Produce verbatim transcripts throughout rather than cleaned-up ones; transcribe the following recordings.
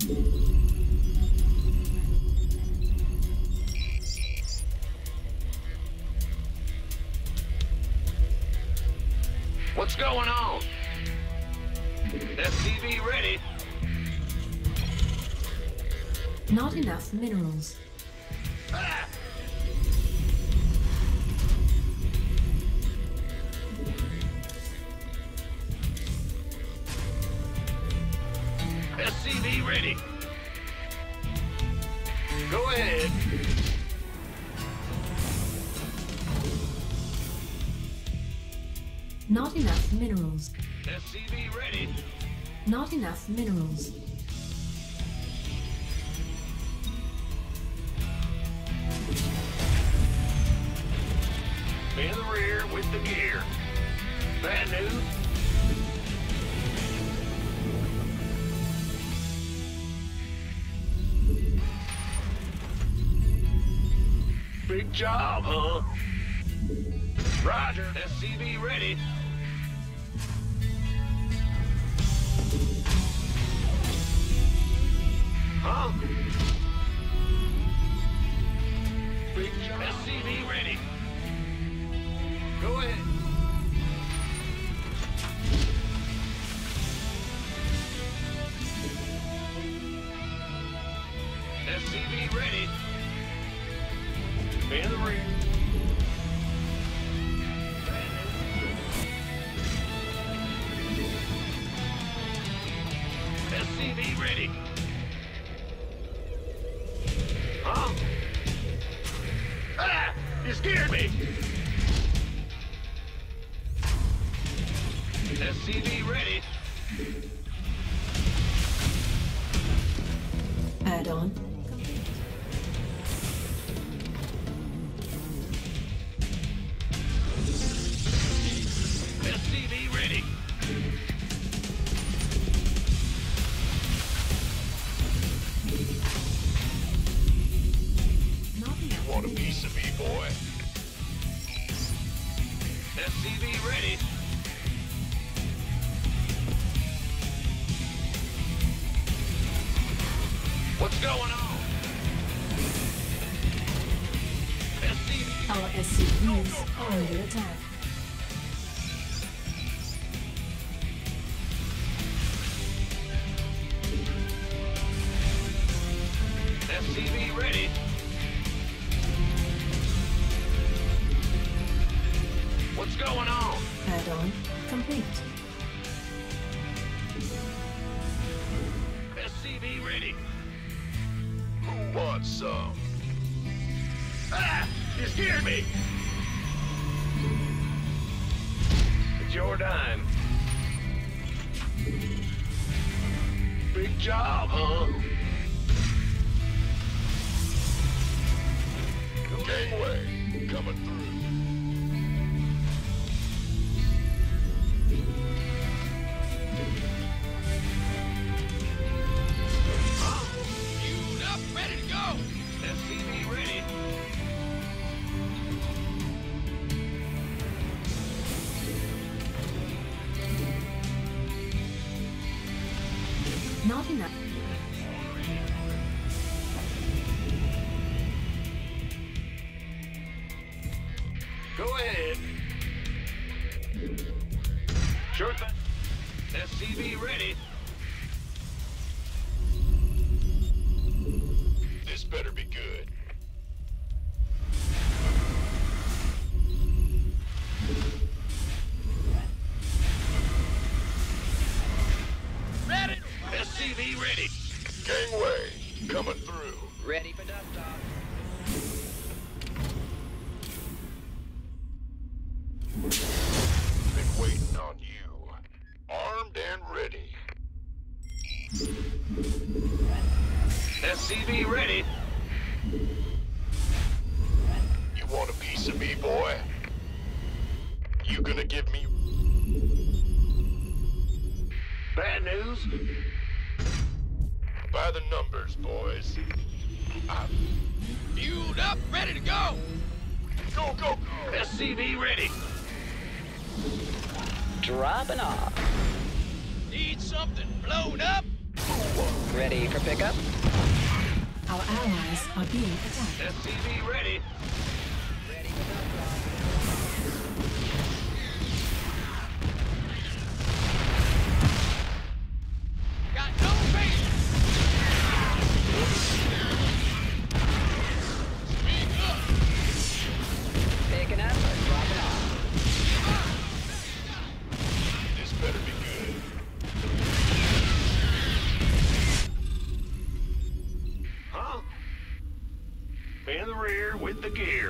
What's going on? S C V ready. Not enough minerals. Ah! S C V ready. Go ahead. Not enough minerals. S C V ready. Not enough minerals. In the rear with the gear. Bad news. Big job, huh? Roger. S C V ready. Huh? Big job. S C V ready. Go ahead. S C V ready. In the rear. S C V ready. Huh? Ah! You scared me! S C V ready. Add-on. S C V ready. Not enough. Want a piece of me, boy? S C V ready. What's going on? S C V. Our S C Vs are under attack. S C V ready. What's going on? Add-on complete. S C V ready. Who wants some? Ah! You scared me! It's your dime. Big job, huh? Gangway, coming through. Queued up, ready to go. S C V ready. Not enough. Go ahead. Sure thing. S C V ready. This better be good. Ready. S C V ready. Gangway coming through. Ready for dust off. Been waiting on you. Armed and ready. S C V ready. You want a piece of me, boy? You gonna give me... Bad news? By the numbers, boys. I'm... Fueled up, ready to go! Go, go, go! S C V ready. Dropping off. Need something blown up? Ready for pickup? Our allies are being attacked. S C V ready. Ready for pickup. Got no base. Speak up. Picking up or dropping off? This better be good. Huh? In the rear with the gear.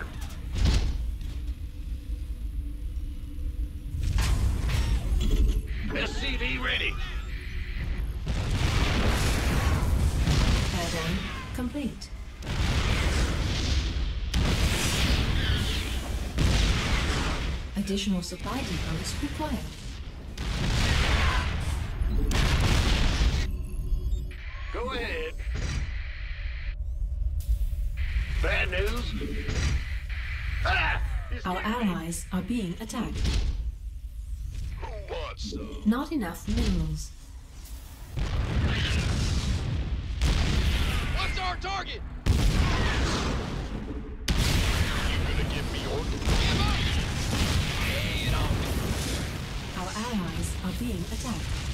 S C V ready. Add-on complete. Additional supply depots required. Go ahead. Bad news. Ah! This Our can't be- allies are being attacked. Who wants some? Not enough minerals. What's our target? You gonna give me orders? Give up! Lay it on me. Our allies are being attacked.